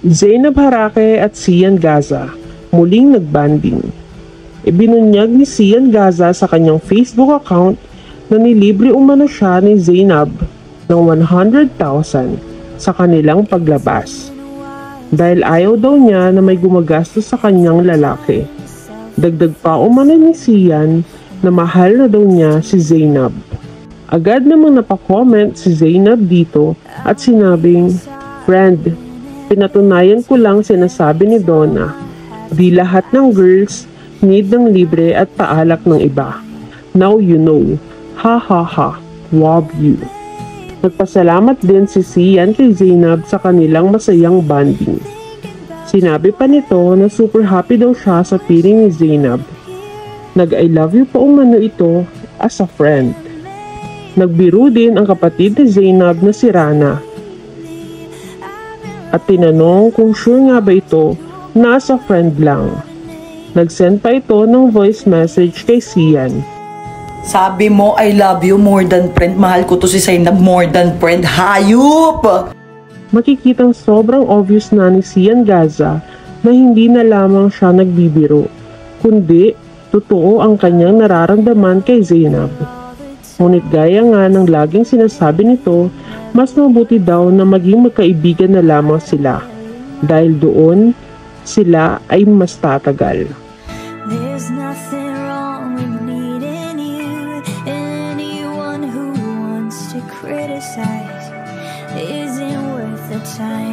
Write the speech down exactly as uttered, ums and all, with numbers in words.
Zainab Harake at Sian Gaza muling nagbanding. Ibinunyag ni Sian Gaza sa kanyang Facebook account na nilibre umano siya ni Zainab ng one hundred thousand sa kanilang paglabas. Dahil ayaw daw niya na may gumagastos sa kanyang lalaki. Dagdag pa umano ni Sian na mahal na daw niya si Zainab. Agad namang napakomment si Zainab dito at sinabing, "Friend, pinatunayan ko lang sinasabi ni Donna, di lahat ng girls need ng libre at paalak ng iba. Now you know. Ha ha ha. Love you." Nagpasalamat din si Sian kay Zainab sa kanilang masayang bonding. Sinabi pa nito na super happy daw siya sa piling ni Zainab. Nag-I love you pa umano ito as a friend. Nagbiro din ang kapatid ni Zainab na si Rana. At tinanong kung sure nga ba ito na as a friend lang. Nag-send pa ito ng voice message kay Sian. Sabi mo, I love you more than friend. Mahal ko to si Zainab more than friend. Hayop! Makikitang sobrang obvious na ni Sian Gaza na hindi na lamang siya nagbibiro, kundi totoo ang kanyang nararamdaman kay Zainab. Ngunit gaya nga ng laging sinasabi nito, mas mabuti daw na maging magkaibigan na lamang sila. Dahil doon, sila ay mas tatagal. There's nothing wrong with needing you. Anyone who wants to criticize isn't worth the time.